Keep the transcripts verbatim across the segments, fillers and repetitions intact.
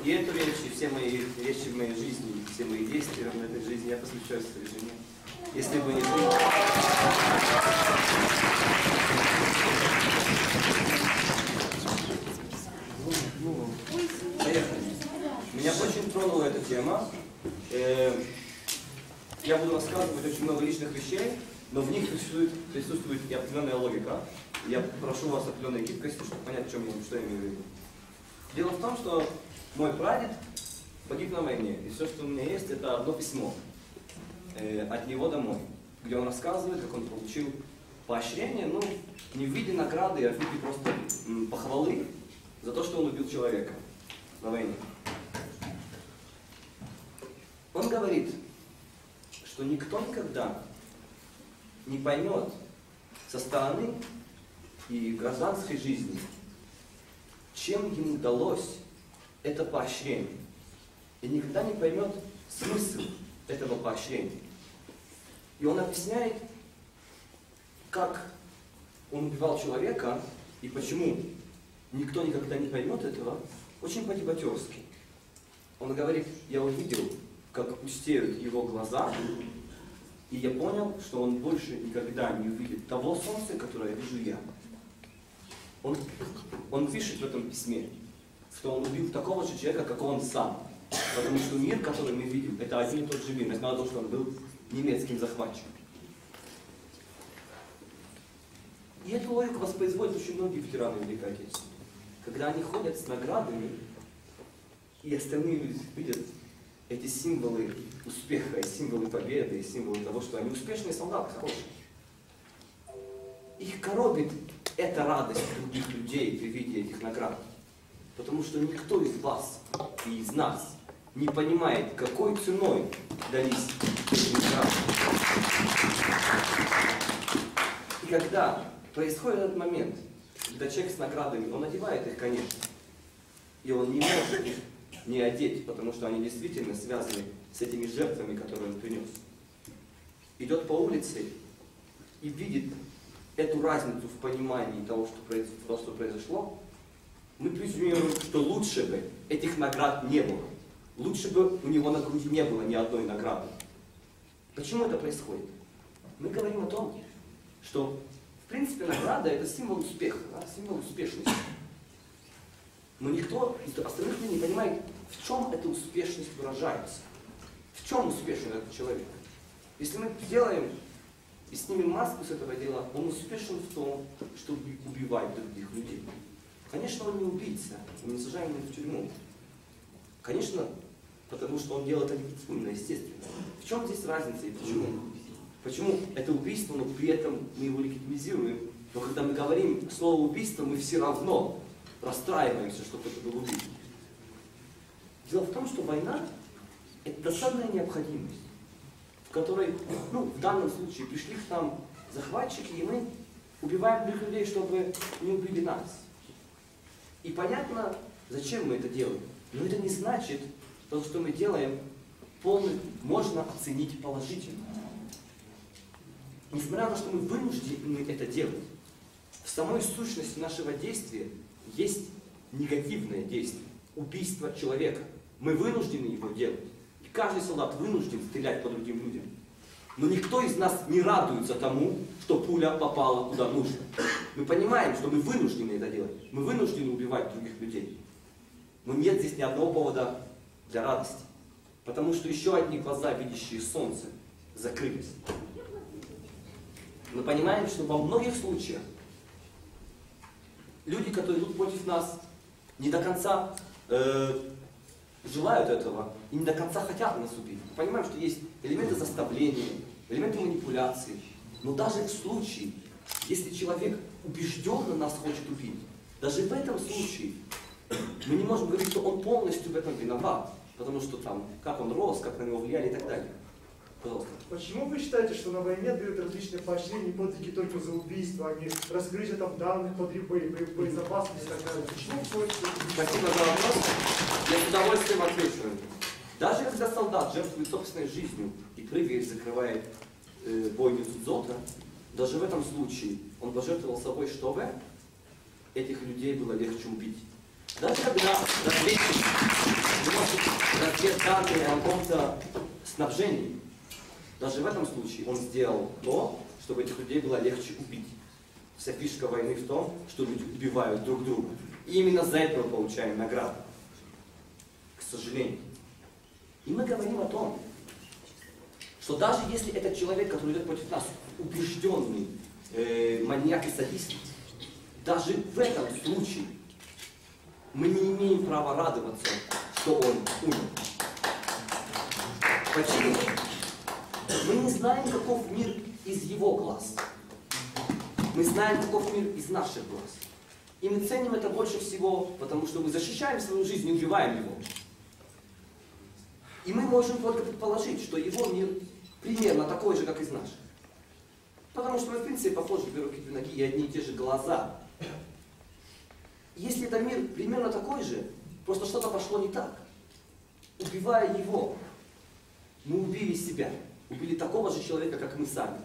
И эту речь, и все мои речи в моей жизни, и все мои действия в этой жизни я посвящаю своей жене. Если бы не ты... Ну, поехали. Меня очень тронула эта тема. Я буду рассказывать очень много личных вещей, но в них присутствует, присутствует и определенная логика. Я прошу вас определенной гибкости, чтобы понять, что я, что я имею в виду. Дело в том, что мой прадед погиб на войне, и все, что у меня есть, это одно письмо э, от него домой, где он рассказывает, как он получил поощрение, ну, не в виде награды, а в виде просто м, похвалы за то, что он убил человека на войне. Он говорит, что никто никогда не поймет со стороны и гражданской жизни, чем ему удалось это поощрение. И никогда не поймет смысл этого поощрения. И он объясняет, как он убивал человека и почему никто никогда не поймет этого, очень по-дебатерски. Он говорит, я увидел, как пустеют его глаза, и я понял, что он больше никогда не увидит того солнца, которое вижу я. Он, он пишет в этом письме, что он убил такого же человека, как он сам. Потому что мир, который мы видим, это один и тот же мир, несмотря на то, что он был немецким захватчиком. И эту логику воспроизводят очень многие ветераны Великой Отечественной. Когда они ходят с наградами, и остальные люди видят эти символы успеха, и символы победы, и символы того, что они успешные солдаты, хорошие. Их коробит эта радость других людей при виде этих наград. Потому что никто из вас и из нас не понимает, какой ценой дались эти награды. И когда происходит этот момент, когда человек с наградами, он одевает их, конечно, и он не может их не одеть, потому что они действительно связаны с этими жертвами, которые он принес. Идет по улице и видит эту разницу в понимании того, что произошло, того, что произошло, мы презюмируем, что лучше бы этих наград не было. Лучше бы у него на груди не было ни одной награды. Почему это происходит? Мы говорим о том, что в принципе награда это символ успеха, да, символ успешности. Но никто из остальных не понимает, в чем эта успешность выражается. В чем успешен этот человек? Если мы сделаем и снимем маску с этого дела, он успешен в том, что убивает других людей. Конечно, он не убийца, мы не сажаем его в тюрьму. Конечно, потому что он делает это легитимно, естественно. В чем здесь разница и почему? Почему это убийство, но при этом мы его легитимизируем? Но когда мы говорим слово убийство, мы все равно расстраиваемся, что кто-то был убит. Дело в том, что война – это досадная необходимость, в которой, ну, в данном случае пришли к нам захватчики, и мы убиваем других людей, чтобы не убили нас. И понятно, зачем мы это делаем. Но это не значит, что то, что мы делаем, полный, можно оценить положительно. Несмотря на то, что мы вынуждены это делать, в самой сущности нашего действия есть негативное действие, убийство человека. Мы вынуждены его делать. И каждый солдат вынужден стрелять по другим людям. Но никто из нас не радуется тому, что пуля попала куда нужно. Мы понимаем, что мы вынуждены это делать. Мы вынуждены убивать других людей. Но нет здесь ни одного повода для радости. Потому что еще одни глаза, видящие солнце, закрылись. Мы понимаем, что во многих случаях люди, которые идут против нас, не до конца э, желают этого и не до конца хотят нас убить. Мы понимаем, что есть элементы заставления, элементы манипуляции. Но даже в случае, если человек убежденно нас хочет убить, даже в этом случае мы не можем говорить, что он полностью в этом виноват, потому что там, как он рос, как на него влияли и так далее. Пожалуйста. Почему вы считаете, что на войне дают различные поощрения и подвиги только за убийство, а не раскрытие там данных, подрыв боезапасности и так далее? Почему вы хотите? Спасибо за вопрос. Я с удовольствием отвечу. Даже когда солдат жертвует собственной жизнью и прыгает, закрывает э, бойню Цудзота, даже в этом случае он пожертвовал собой, чтобы этих людей было легче убить. Даже когда разведчик вносит разведданные о каком-то снабжении, даже в этом случае он сделал то, чтобы этих людей было легче убить. Вся фишка войны в том, что люди убивают друг друга. И именно за это мы получаем награду. К сожалению. И мы говорим о том, что даже если этот человек, который идет против нас, убежденный э, маньяк и садист, даже в этом случае мы не имеем права радоваться, что он умер. Почему? Мы не знаем, каков мир из его глаз. Мы знаем, каков мир из наших глаз. И мы ценим это больше всего, потому что мы защищаем свою жизнь и убиваем его. И мы можем только предположить, что его мир примерно такой же, как из наших. Потому что мы, в принципе, похожи две руки, две ноги и одни и те же глаза. Если это мир примерно такой же, просто что-то пошло не так. Убивая его, мы убили себя. Убили такого же человека, как мы сами.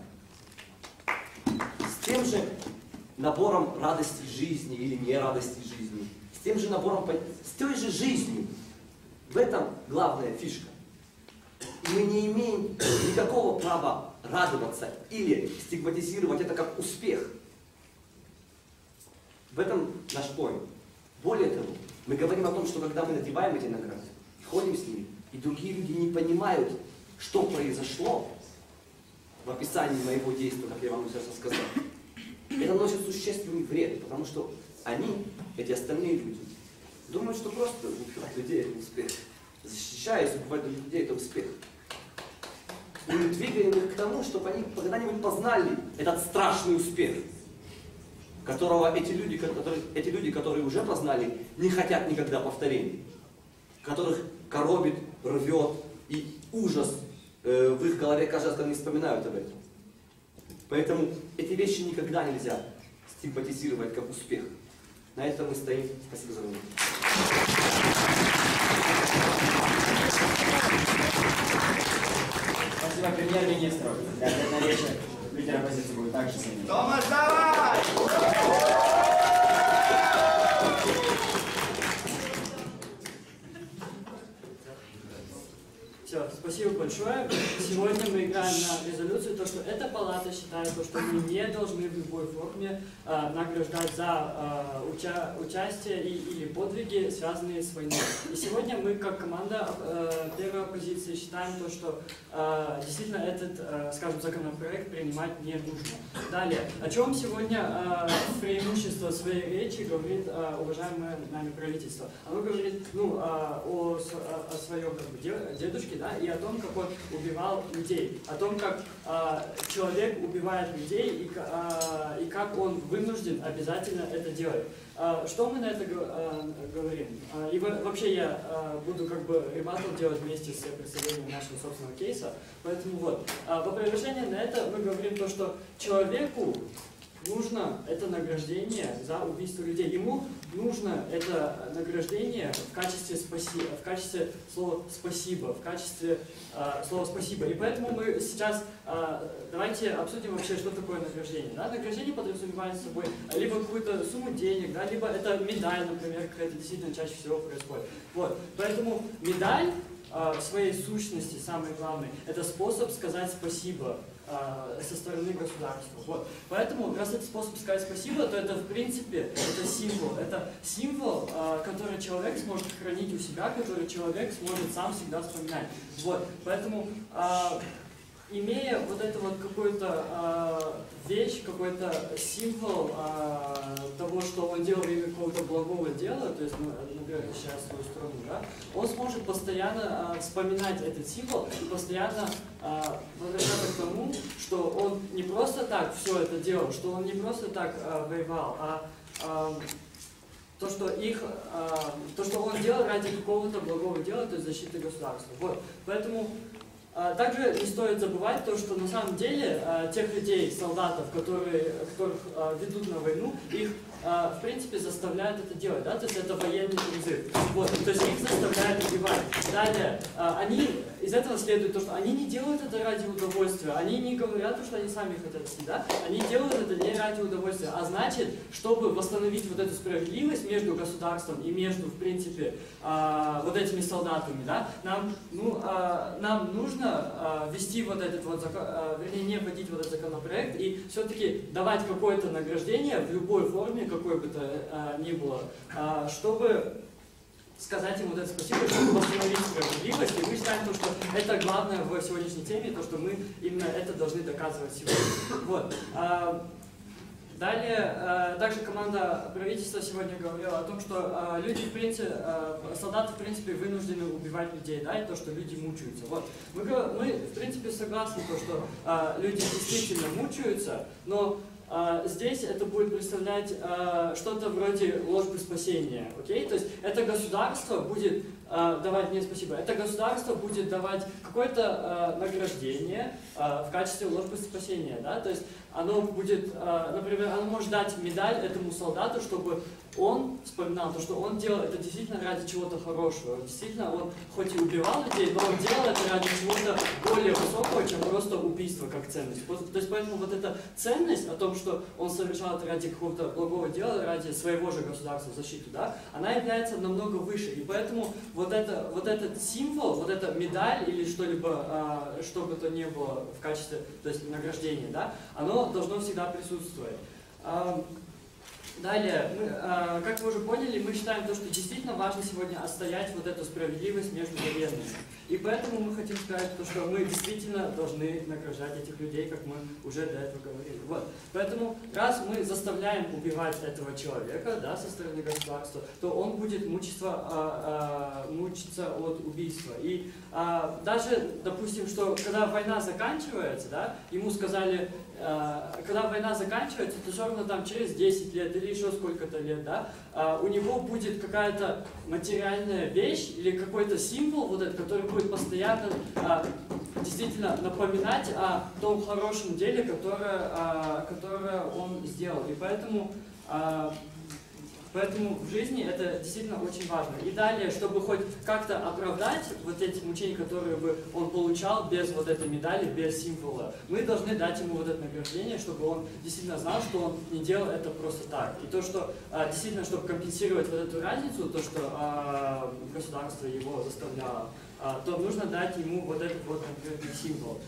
С тем же набором радости жизни или не радости жизни. С тем же набором, с той же жизнью. В этом главная фишка. И мы не имеем никакого права радоваться или стигматизировать это как успех. В этом наш поинт. Более того, мы говорим о том, что когда мы надеваем эти награды, ходим с ними, и другие люди не понимают, что произошло в описании моего действия, как я вам сейчас сказал, это носит существенный вред, потому что они, эти остальные люди, думают, что просто убивать людей — это успех. Защищаясь, убивать других людей — это успех. И мы двигаем их к тому, чтобы они когда-нибудь познали этот страшный успех, которого эти люди, которые, эти люди, которые уже познали, не хотят никогда повторения, которых коробит, рвет, и ужас э, в их голове каждый раз, когда они вспоминают об этом. Поэтому эти вещи никогда нельзя стигматизировать как успех. На этом мы стоим. Спасибо за внимание. Спасибо премьер-министру. Для ответной речи лидер оппозиции будет также сильный. Томас, давай! Все, спасибо большое. Сегодня мы играем на резолюцию, то, что эта палата считает, то, что мы не должны в любой форме э, награждать за э, уча участие и, или подвиги, связанные с войной. И сегодня мы, как команда э, первой оппозиции, считаем то, что э, действительно этот, э, скажем, законопроект принимать не нужно. Далее, о чем сегодня э, преимущество своей речи говорит э, уважаемое нами правительство? Оно говорит ну, э, о, о, о своем как бы, дедушке, да, и о том, как он убивал людей, о том, как э, человек убивает людей и, э, и как он вынужден обязательно это делать. Э, что мы на это э, говорим? Э, и вообще я э, буду как бы ребаттл делать вместе с представлением нашего собственного кейса, поэтому вот. Э, в опровержение на это мы говорим то, что человеку нужно это награждение за убийство людей. Ему нужно это награждение в качестве спасибо, в качестве слова спасибо, в качестве э, слова спасибо. И поэтому мы сейчас э, давайте обсудим вообще, что такое награждение. Да? Награждение подразумевает собой либо какую-то сумму денег, да, либо это медаль, например, какая-то действительно чаще всего происходит. Вот. Поэтому медаль э, в своей сущности, самое главное, это способ сказать спасибо со стороны государства. Вот. Поэтому, раз это способ сказать спасибо, то это, в принципе, это символ. Это символ, который человек сможет хранить у себя, который человек сможет сам всегда вспоминать. Вот. Поэтому, имея вот эту вот какую-то вещь, какой-то символ того, что он делал во имя какого-то благого дела, то есть, например, сейчас свою страну, да, он сможет постоянно вспоминать этот символ и постоянно возвращаться к тому, что он не просто так все это делал, что он не просто так э, воевал, а э, то, что их, э, то, что он делал ради какого-то благого дела, то есть защиты государства. Вот. Поэтому э, также не стоит забывать то, что на самом деле э, тех людей, солдатов, которые, которых э, ведут на войну, их а, в принципе, заставляют это делать, да, то есть это военный призыв. Вот, то есть их заставляют убивать. Далее, а, они, из этого следует то, что они не делают это ради удовольствия, они не говорят, что они сами хотят идти, да, они делают это не ради удовольствия, а значит, чтобы восстановить вот эту справедливость между государством и между, в принципе, а, вот этими солдатами, да, нам, ну, а, нам нужно а, ввести вот этот вот закон, а, вернее, не вводить вот этот законопроект и все-таки давать какое-то награждение в любой форме, какой бы то а, ни было, а, чтобы сказать им вот это спасибо, чтобы восстановить справедливость. И мы считаем, то, что это главное в сегодняшней теме, то, что мы именно это должны доказывать сегодня. Вот. А, далее, а, также команда правительства сегодня говорила о том, что а, люди, в принципе, а, солдаты, в принципе, вынуждены убивать людей, да, и то, что люди мучаются. Вот. Мы, мы, в принципе, согласны, то, что а, люди действительно мучаются, но Uh, здесь это будет представлять uh, что-то вроде ложбы спасения, окей? Okay? То есть это государство будет uh, давать, нет, спасибо, это государство будет давать какое-то uh, награждение uh, в качестве ложбы спасения, да? То есть оно будет, uh, например, оно может дать медаль этому солдату, чтобы он вспоминал то, что он делал это действительно ради чего-то хорошего. Действительно, он хоть и убивал людей, но он делал это ради чего-то более высокого, чем просто убийство как ценность. То есть поэтому вот эта ценность о том, что он совершал это ради какого-то благого дела, ради своего же государства, защиты, да, она является намного выше. И поэтому вот, это, вот этот символ, вот эта медаль или что-либо, а, что бы то ни было в качестве, то есть награждения, да, оно должно всегда присутствовать. А, Далее, мы, э, как вы уже поняли, мы считаем, то, что действительно важно сегодня отстоять вот эту справедливость между военными. И поэтому мы хотим сказать, то, что мы действительно должны награждать этих людей, как мы уже до этого говорили. Вот. Поэтому, раз мы заставляем убивать этого человека, да, со стороны государства, то он будет мучиться, э, э, мучиться от убийства. И э, даже, допустим, что когда война заканчивается, да, ему сказали, когда война заканчивается, то все равно там через десять лет или еще сколько-то лет, да, у него будет какая-то материальная вещь или какой-то символ, вот этот, который будет постоянно действительно напоминать о том хорошем деле, которое, которое он сделал. И поэтому Поэтому в жизни это действительно очень важно. И далее, чтобы хоть как-то оправдать вот эти мучения, которые бы он получал без вот этой медали, без символа, мы должны дать ему вот это награждение, чтобы он действительно знал, что он не делал это просто так. И то, что действительно, чтобы компенсировать вот эту разницу, то, что государство его заставляло, то нужно дать ему вот этот вот конкретный символ.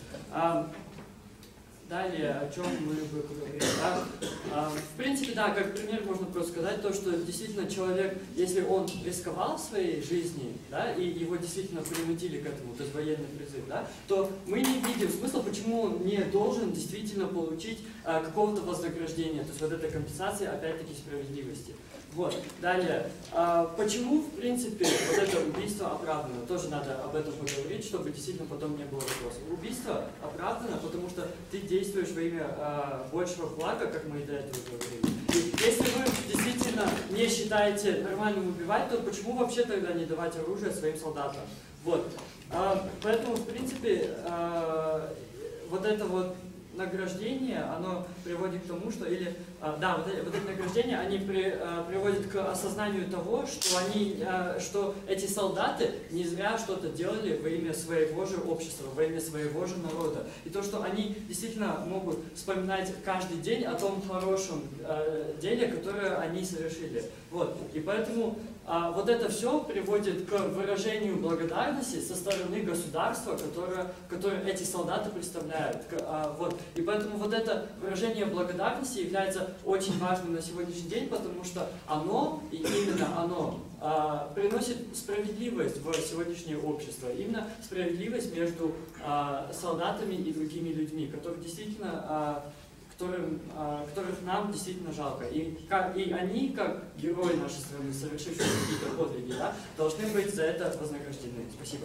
Далее, о чем мы бы поговорили. Да? А, в принципе, да, как пример можно просто сказать то, что действительно человек, если он рисковал в своей жизни, да, и его действительно принудили к этому, то есть военный призыв, да, то мы не видим смысла, почему он не должен действительно получить а, какого-то вознаграждения, то есть вот этой компенсации, опять-таки, справедливости. Вот. Далее, а, почему, в принципе, вот это убийство оправдано? Тоже надо об этом поговорить, чтобы действительно потом не было вопросов. Убийство оправдано, потому что ты действуешь во имя а, большего блага, как мы и до этого говорили. И если вы действительно не считаете нормальным убивать, то почему вообще тогда не давать оружие своим солдатам? Вот. А, поэтому, в принципе, а, вот это вот награждение, оно приводит к тому, что, или, а, да, вот, вот эти награждения, они при, а, приводят к осознанию того, что, они, а, что эти солдаты не зря что-то делали во имя своего же общества, во имя своего же народа. И то, что они действительно могут вспоминать каждый день о том хорошем а, деле, которое они совершили. Вот. И поэтому а, вот это все приводит к выражению благодарности со стороны государства, которое, которое эти солдаты представляют. К, а, вот. И поэтому вот это выражение благодарности является очень важным на сегодняшний день, потому что оно, и именно оно, а, приносит справедливость в сегодняшнее общество. Именно справедливость между а, солдатами и другими людьми, которые действительно... А, Которым, которых нам действительно жалко. И, как, и они, как герои нашей страны, совершившие какие-то подвиги, да, должны быть за это вознаграждены. Спасибо.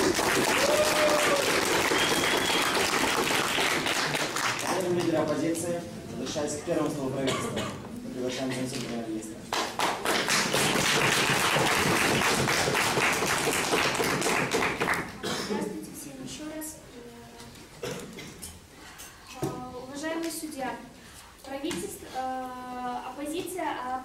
Следуем лидера оппозиции. Возвращаясь к первому слову правительства. Мы приглашаем заместителя премьер-министра. Здравствуйте всем еще раз. Уважаемый судья, правительство, э, оппозиция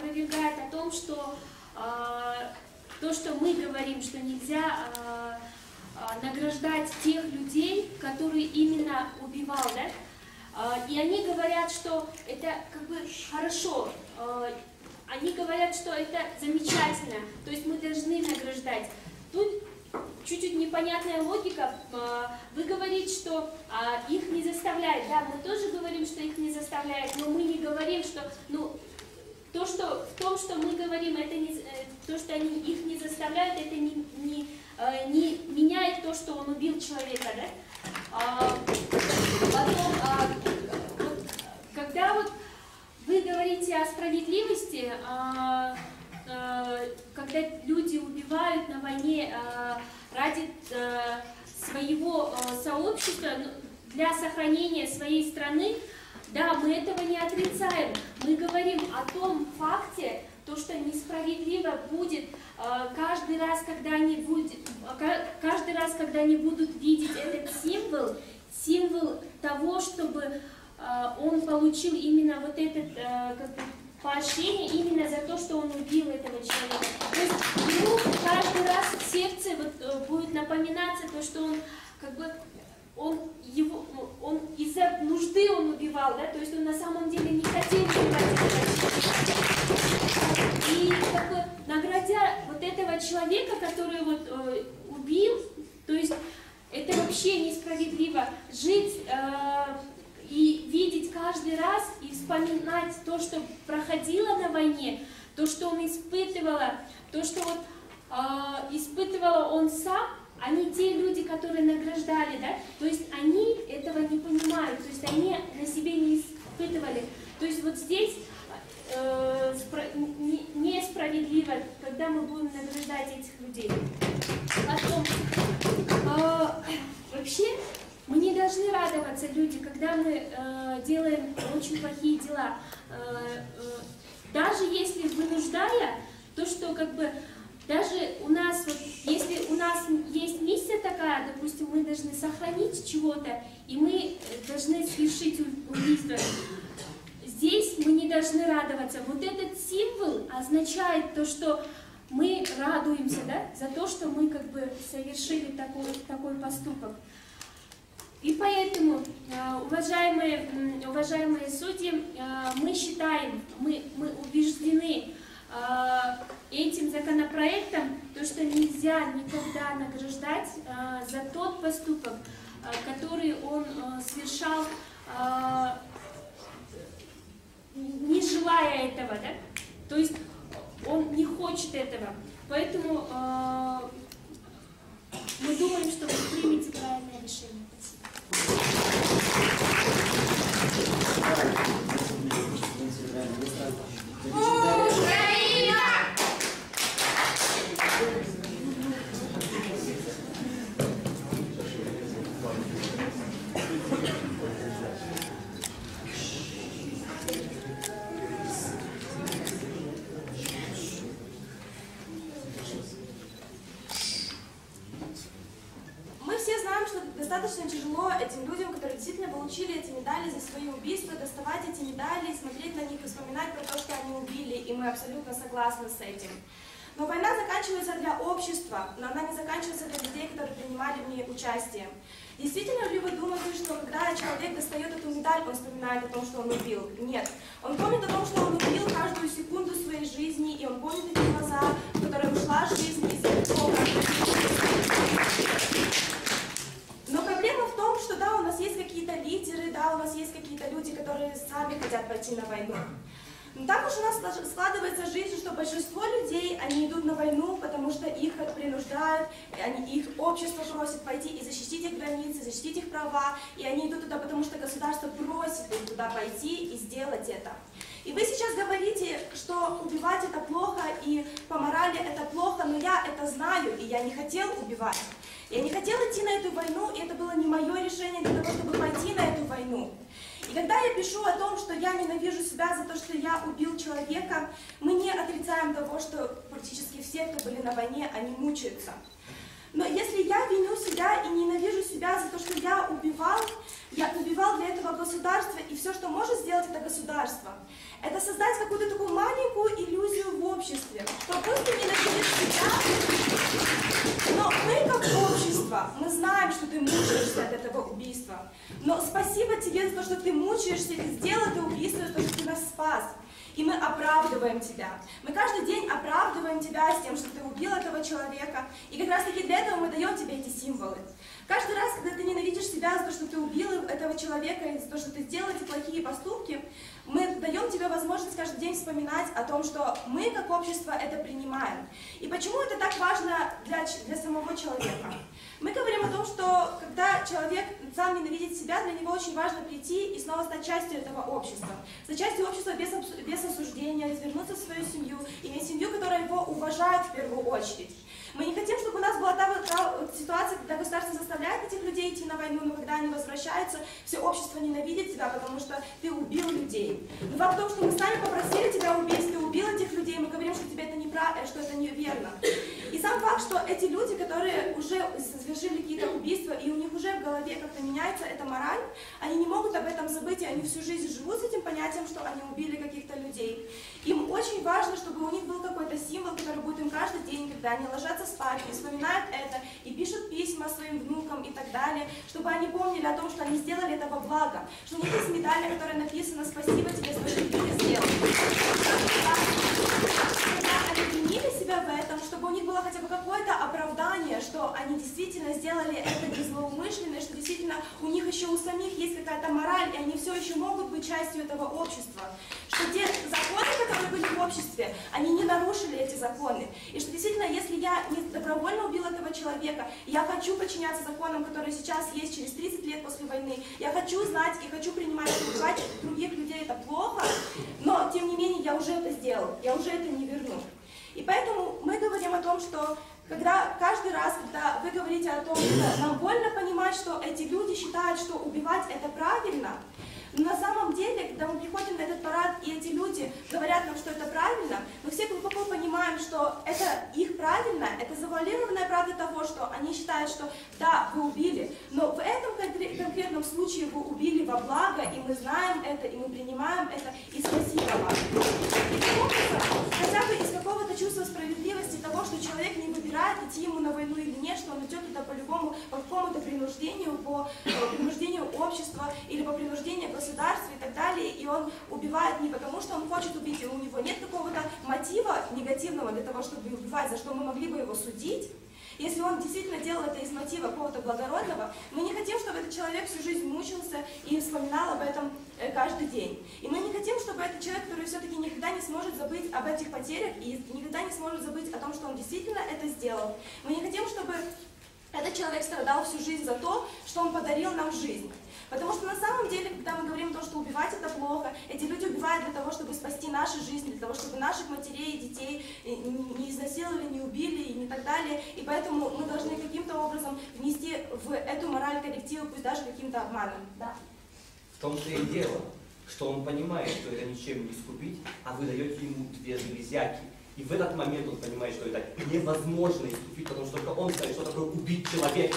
мы говорим, что нельзя э, э, награждать тех людей, которые именно убивал, да? Э, и они говорят, что это как бы хорошо, э, они говорят, что это замечательно, то есть мы должны награждать. Тут чуть-чуть непонятная логика. Вы говорите, что их не заставляют. Да, мы тоже говорим, что их не заставляют, но мы не говорим, что, ну, то, что в том, что мы говорим, это не, то, что они их не заставляют, это не, не, не меняет то, что он убил человека, да? Потом, вот, когда вот вы говорите о справедливости, когда люди убивают на войне ради своего сообщества, для сохранения своей страны, да, мы этого не отрицаем. Мы говорим о том факте, то, что несправедливо будет каждый раз, когда они будут, каждый раз, когда они будут видеть этот символ, символ того, чтобы он получил именно вот этот как бы, поощрение именно за то, что он убил этого человека. То есть ему каждый раз в сердце вот, будет напоминаться то, что он как бы он его он из-за нужды он убивал, да, то есть он на самом деле не хотел убивать этого человека. И как бы наградя вот этого человека, который вот э, убил, то есть это вообще несправедливо жить э, и видеть каждый раз и вспоминать то, что проходило на войне, то, что он испытывала, то, что вот, э, испытывала он сам, а не те люди, которые награждали, да? То есть они этого не понимают, то есть они на себе не испытывали. То есть вот здесь э, не, несправедливо, когда мы будем награждать этих людей. Потом, э, вообще, мы не должны радоваться, люди, когда мы э, делаем очень плохие дела. Э, э, даже если вынуждая, то, что как бы даже у нас, вот, если у нас есть миссия такая, допустим, мы должны сохранить чего-то, и мы должны совершить убийство, здесь мы не должны радоваться. Вот этот символ означает то, что мы радуемся, да, за то, что мы как бы совершили такой, такой поступок. И поэтому, уважаемые, уважаемые судьи, мы считаем, мы, мы убеждены этим законопроектом, то, что нельзя никогда награждать за тот поступок, который он совершал, не желая этого, да? То есть он не хочет этого. Поэтому мы думаем, что вы примете правильное решение. Достаточно тяжело этим людям, которые действительно получили эти медали за свои убийства, доставать эти медали, смотреть на них и вспоминать про то, что они убили, и мы абсолютно согласны с этим. Но война заканчивается для общества, но она не заканчивается для людей, которые принимали в ней участие. Действительно ли вы думаете, что когда человек достает эту медаль, он вспоминает о том, что он убил? Нет. Он помнит о том, что он убил каждую секунду своей жизни, и он помнит эти глаза, в которые ушла жизнь из-за того, как... Но проблема в том, что да, у нас есть какие-то лидеры, да, у нас есть какие-то люди, которые сами хотят пойти на войну. Но так уж у нас складывается жизнь, что большинство людей, они идут на войну, потому что их принуждают, они, их общество просит пойти и защитить их границы, защитить их права, и они идут туда, потому что государство просит их туда пойти и сделать это. И вы сейчас говорите, что убивать это плохо, и по морали это плохо, но я это знаю, и я не хотел убивать. Я не хотела идти на эту войну, и это было не мое решение для того, чтобы пойти на эту войну. И когда я пишу о том, что я ненавижу себя за то, что я убил человека, мы не отрицаем того, что практически все, кто были на войне, они мучаются. Но если я виню себя и ненавижу себя за то, что я убивал, я убивал для этого государства, и все, что может сделать это государство, это создать какую-то такую маленькую иллюзию в обществе, что пусть ты ненавидишь себя, но мы как общество, мы знаем, что ты мучаешься от этого убийства. Но спасибо тебе за то, что ты мучаешься, и сделал это убийство, за то, что ты нас спас. И мы оправдываем тебя. Мы каждый день оправдываем тебя с тем, что ты убил этого человека. И как раз таки для этого мы даем тебе эти символы. Каждый раз, когда ты ненавидишь себя за то, что ты убил этого человека, и за то, что ты сделал эти плохие поступки, мы даем тебе возможность каждый день вспоминать о том, что мы как общество это принимаем. И почему это так важно для, для самого человека? Мы говорим о том, что когда человек сам ненавидит себя, для него очень важно прийти и снова стать частью этого общества. Стать частью общества без, без осуждения, вернуться в свою семью, иметь семью, которая его уважает в первую очередь. Мы не хотим, чтобы у нас была та, та ситуация, когда государство заставляет этих людей идти на войну, но когда они возвращаются, все общество ненавидит тебя, потому что ты убил людей. Но факт в том, что мы сами попросили тебя убить, ты убил этих людей, мы говорим, что тебе это неправильно, что это неверно. И сам факт, что эти люди, которые уже совершили какие-то убийства, и у них уже в голове как-то меняется эта мораль, они не могут об этом забыть, и они всю жизнь живут с этим понятием, что они убили каких-то людей. Им очень важно, чтобы у них был какой-то символ, который будет им каждый день, когда они ложатся спать, и вспоминают это, и пишут письма своим внукам и так далее, чтобы они помнили о том, что они сделали это во благо, что у них есть медаль, на которой написано «Спасибо тебе, что ты это сделал». Когда они винили себя в этом, чтобы у них было хотя бы какое-то оправдание, что они действительно сделали это без злоумышленно, что действительно у них еще у самих есть какая-то мораль, и они все еще могут быть частью этого общества. Что те законы, которые были в обществе, они не нарушили эти законы. И что действительно, если я не добровольно убил этого человека, я хочу подчиняться законам, которые сейчас есть через тридцать лет после войны, я хочу знать и хочу принимать, что убивать других людей это плохо, но тем не менее я уже это сделал, я уже это не верну. И поэтому мы говорим о том, что когда каждый раз, когда вы говорите о том, что нам больно понимать, что эти люди считают, что убивать это правильно, но на самом деле, когда мы приходим на этот парад, и эти люди говорят нам, что это правильно, мы все глубоко понимаем, что это их правильно, это завуалированная правда того, что они считают, что да, вы убили, но в этом конкретном случае вы убили во благо, и мы знаем это, и мы принимаем это, и спасибо вам. И хотя бы из какого-то чувства справедливости того, что человек не выбирает, идти ему на войну или нет, что он идет туда по-любому, по какому-то принуждению, по принуждению общества или по принуждению государства и так далее, и он убивает не потому, что он хочет убить, и у него нет какого-то мотива негативного для того, чтобы убивать, за что мы могли бы его судить. Если он действительно делал это из мотива какого-то благородного, мы не хотим, чтобы этот человек всю жизнь мучился и вспоминал об этом каждый день. И мы не хотим, чтобы этот человек, который все-таки никогда не сможет забыть об этих потерях и никогда не сможет забыть о том, что он действительно это сделал. Мы не хотим, чтобы этот человек страдал всю жизнь за то, что он подарил нам жизнь. Потому что на самом деле, когда мы говорим о том, что убивать это плохо, эти люди убивают для того, чтобы спасти наши жизни, для того, чтобы наших матерей и детей не изнасиловали, не убили и не так далее. И поэтому мы должны каким-то образом внести в эту мораль коллектива, пусть даже каким-то обманом. Да. В том-то и дело, что он понимает, что это ничем не искупить, а вы даете ему две железяки. И в этот момент он понимает, что это невозможно искупить, потому что только он знает, что такое убить человека.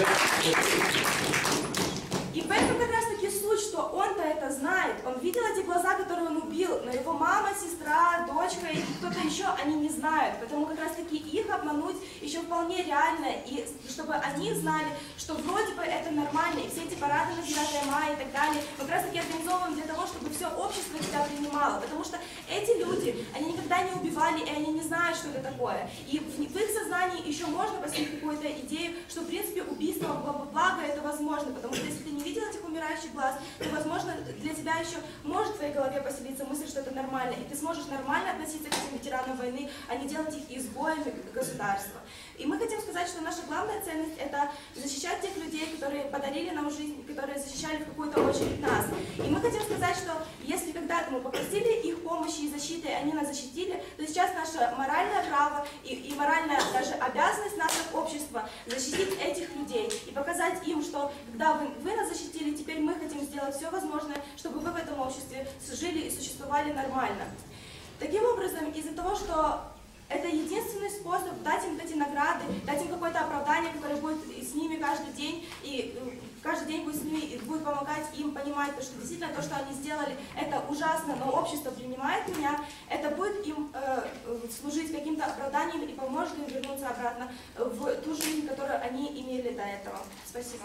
И в этом как раз таки суть, что он-то это знает. Он видел эти глаза, которые он убил, но его мама, сестра, дочка и кто-то еще, они не знают. Поэтому как раз таки их обмануть еще вполне реально. И чтобы они знали, что вроде бы это нормально, и все эти парады на девятое мая и так далее, мы как раз таки организовываем для того, чтобы все общество тебя принимало. Потому что эти люди, они никогда не убивали, и они не знают, что это такое. И в, в их сознании еще можно посеять какую-то идею, что в принципе убийство во благо это возможно. Потому что если ты не видел этих умирающих глаз, то, возможно, для тебя еще может в твоей голове поселиться мысль, что это нормально, и ты сможешь нормально относиться к этим ветеранам войны, а не делать их изгоями государства. И мы хотим сказать, что наша главная ценность – это защищать тех людей, которые подарили нам жизнь, которые защищали в какую-то очередь нас. И мы хотим сказать, что если когда-то мы попросили их помощи и защиты, и они нас защитили, то сейчас наше моральное право и, и моральная даже обязанность нашего общества защитить этих людей и показать им, что когда вы, вы нас защитили, теперь мы хотим сделать все возможное, чтобы вы в этом обществе жили и существовали нормально. Таким образом, из-за того, что это единственный способ дать им эти награды, дать им какое-то оправдание, который будет с ними каждый день, и каждый день будет с ними, и будет помогать им понимать, что действительно то, что они сделали, это ужасно, но общество принимает меня, это будет им э, служить каким-то оправданием и поможет им вернуться обратно в ту жизнь, которую они имели до этого. Спасибо.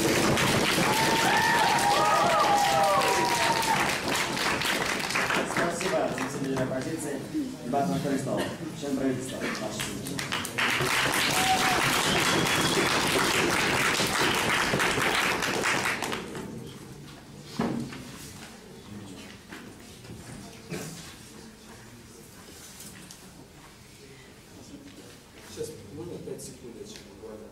Спасибо за представление позиции. Дебат на второй стол. Член правительства. Ваше Сейчас, можно пять секундочек буквально.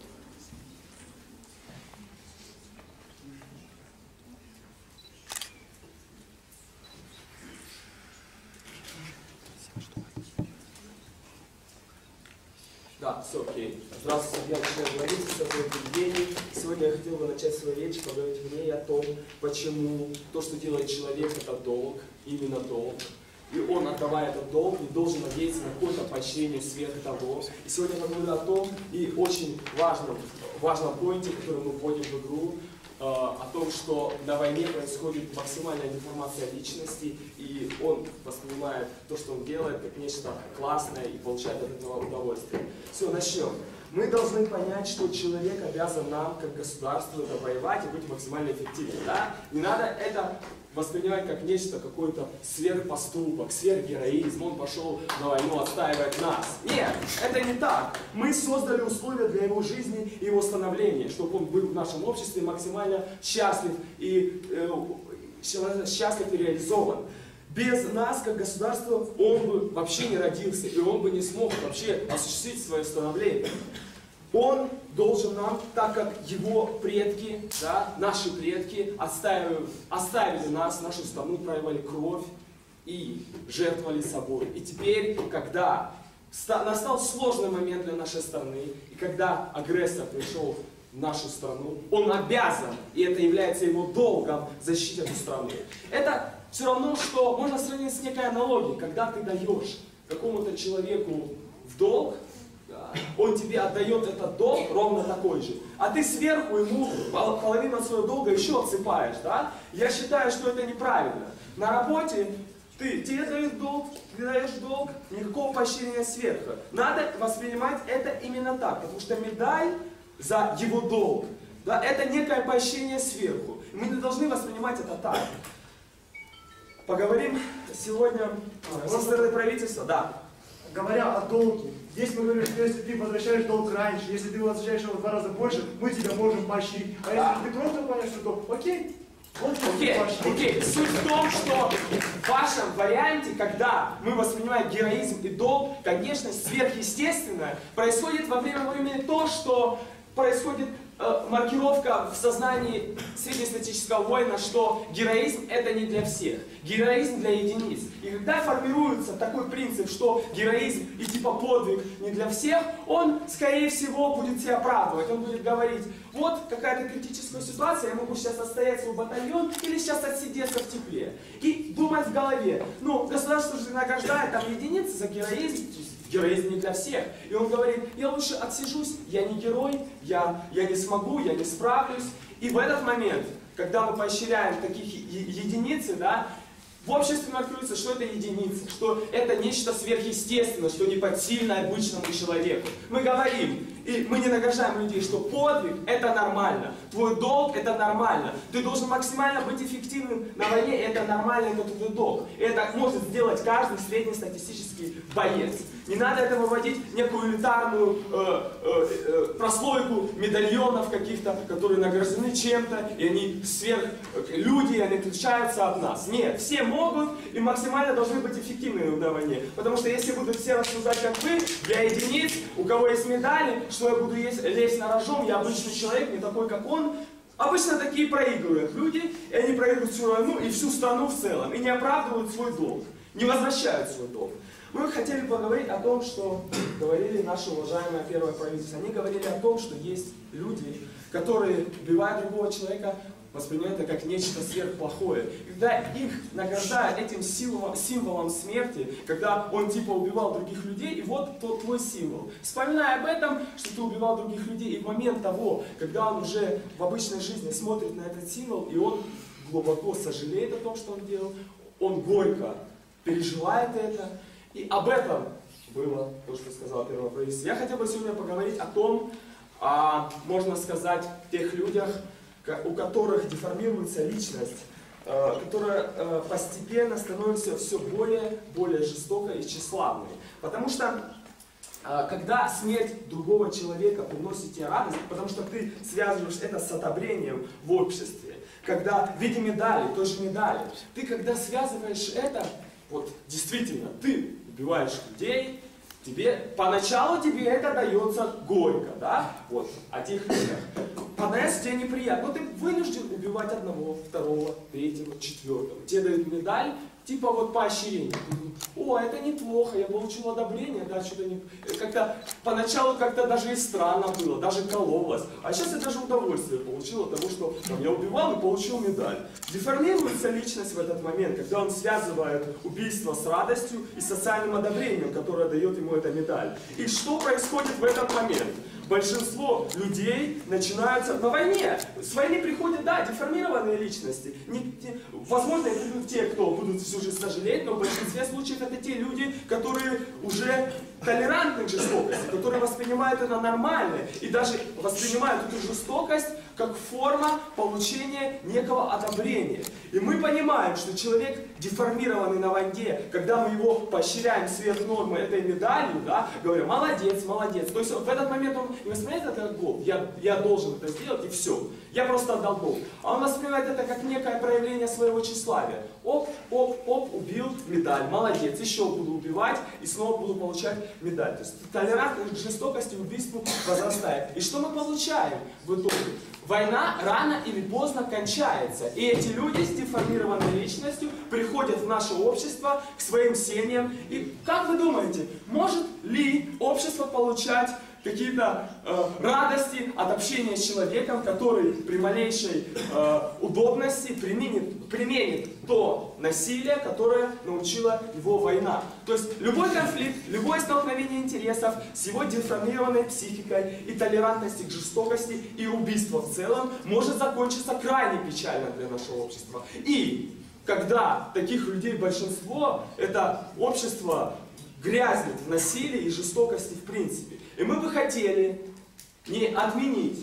Да, все окей. Здравствуйте, я член правительства Евгений. Сегодня я хотел бы начать свою речь, поговорить в ней о том, почему то, что делает человек, это долг, именно долг. И он, отдавая этот долг, не должен надеяться на какое-то поощрение сверх того. И сегодня я поговорю о том, и очень важном, важном поинте, который мы вводим в игру, э, о том, что на войне происходит максимальная деформация личности, и он воспринимает то, что он делает, как нечто классное и получает от этого удовольствие. Все, начнем. Мы должны понять, что человек обязан нам, как государству, воевать и быть максимально эффективным. Да? Не надо это воспринимать как нечто, какой-то сверхпоступок, сверхгероизм. Он пошел на войну отстаивать нас. Нет, это не так. Мы создали условия для его жизни и его становления, чтобы он был в нашем обществе максимально счастлив и э, счастлив и реализован. Без нас, как государства, он бы вообще не родился, и он бы не смог вообще осуществить свое становление. Он должен нам, так как его предки, да, наши предки оставили, оставили нас, нашу страну, проливали кровь и жертвовали собой. И теперь, когда настал сложный момент для нашей страны, и когда агрессор пришел в нашу страну, он обязан, и это является его долгом, защитить эту страну. Это все равно, что можно сравнить с некой аналогией, когда ты даешь какому-то человеку в долг, да, он тебе отдает этот долг ровно такой же, а ты сверху ему половину своего долга еще отсыпаешь. Да? Я считаю, что это неправильно. На работе ты, тебе дают долг, ты даешь долг, никакого поощрения сверху. Надо воспринимать это именно так, потому что медаль за его долг, да, это некое поощрение сверху. Мы не должны воспринимать это так. Поговорим сегодня со стороны правительства. Да. Говоря о долге, здесь мы говорим, что если ты возвращаешь долг раньше, если ты возвращаешь его в два раза больше, мы тебя можем поощрить. А Да. если ты просто понимаешь, что долг, окей, вот Окей, окей. Суть в том, что в вашем варианте, когда мы воспринимаем героизм и долг, конечно, сверхъестественное происходит во время времени то, что происходит э, маркировка в сознании среднестатистического воина, что героизм это не для всех, героизм для единиц. И когда формируется такой принцип, что героизм и типа подвиг не для всех, он, скорее всего, будет себя оправдывать. Он будет говорить, вот какая-то критическая ситуация, я могу сейчас отстоять свой батальон или сейчас отсидеться в тепле. И думать в голове, ну, государство же награждает там единицы за героизм, героизм не для всех. И он говорит, я лучше отсижусь, я не герой, я, я не смогу, я не справлюсь. И в этот момент, когда мы поощряем таких единицы, да, в обществе маркируется, что это единица, что это нечто сверхъестественное, что не подсильно обычному человеку. Мы говорим, и мы не награждаем людей, что подвиг это нормально, твой долг это нормально, ты должен максимально быть эффективным на войне, это нормально, это твой долг. И это может сделать каждый среднестатистический боец. Не надо это выводить некую элитарную э, э, э, прослойку медальонов каких-то, которые награждены чем-то, и они сверхлюди, и они отличаются от нас. Нет, все могут и максимально должны быть эффективными на войне. Потому что если будут все рассуждать как вы, для единиц, у кого есть медали, что я буду есть, лезть на рожон, я обычный человек, не такой как он, обычно такие проигрывают люди, и они проигрывают всю войну и всю страну в целом, и не оправдывают свой долг, не возвращают свой долг. Мы хотели поговорить о том, что говорили наши уважаемые первое правительство. Они говорили о том, что есть люди, которые убивают другого человека воспринимают это как нечто сверхплохое. Когда их награждают этим символом, символом смерти, когда он типа убивал других людей, и вот тот твой символ. Вспоминая об этом, что ты убивал других людей, и в момент того, когда он уже в обычной жизни смотрит на этот символ, и он глубоко сожалеет о том, что он делал, он горько переживает это, и об этом было то, что сказал первоправитель. Я хотел бы сегодня поговорить о том, а, можно сказать, тех людях, у которых деформируется личность, а, которая а, постепенно становится все более, более жестокой и тщеславной. Потому что а, когда смерть другого человека приносит тебе радость, потому что ты связываешь это с одобрением в обществе, когда в виде медали, той же медали, ты когда связываешь это, вот действительно, ты убиваешь людей, тебе, поначалу тебе это дается горько, да, вот, о тех людях. Понравится тебе неприятно, но ты вынужден убивать одного, второго, третьего, четвертого. Тебе дают медаль, типа вот поощрение. О, это неплохо, я получил одобрение, да, что-то не... Как-то, поначалу как-то даже и странно было, даже кололось. А сейчас я даже удовольствие получил от того, что там, я убивал и получил медаль. Деформируется личность в этот момент, когда он связывает убийство с радостью и социальным одобрением, которое дает ему эта медаль. И что происходит в этот момент? Большинство людей начинаются на войне. С войны приходят, да, деформированные личности. Не, не, возможно, это будут те, кто будут всю жизнь сожалеть, но в большинстве случаев это те люди, которые уже толерантны к жестокости, которые воспринимают это нормально и даже воспринимают эту жестокость как форма получения некого одобрения. И мы понимаем, что человек, деформированный на войне, когда мы его поощряем сверх нормы этой медалью, да, говорим, молодец, молодец. То есть в этот момент он не воспринимает это как долг, я, я должен это сделать и все. Я просто отдал долг. А он воспринимает это как некое проявление своего тщеславия. Оп, оп, оп, убил, медаль, молодец, еще буду убивать и снова буду получать медаль. То есть толерантность к жестокости, убийству возрастает. И что мы получаем в итоге? Война рано или поздно кончается. И эти люди с деформированной личностью приходят в наше общество к своим семьям. И как вы думаете, может ли общество получать какие-то э, радости от общения с человеком, который при малейшей э, удобности применит, применит то насилие, которое научила его война. То есть любой конфликт, любое столкновение интересов с его деформированной психикой и толерантностью к жестокости и убийству в целом может закончиться крайне печально для нашего общества. И когда таких людей большинство, это общество грязнет в насилии и жестокости в принципе. И мы бы хотели не отменить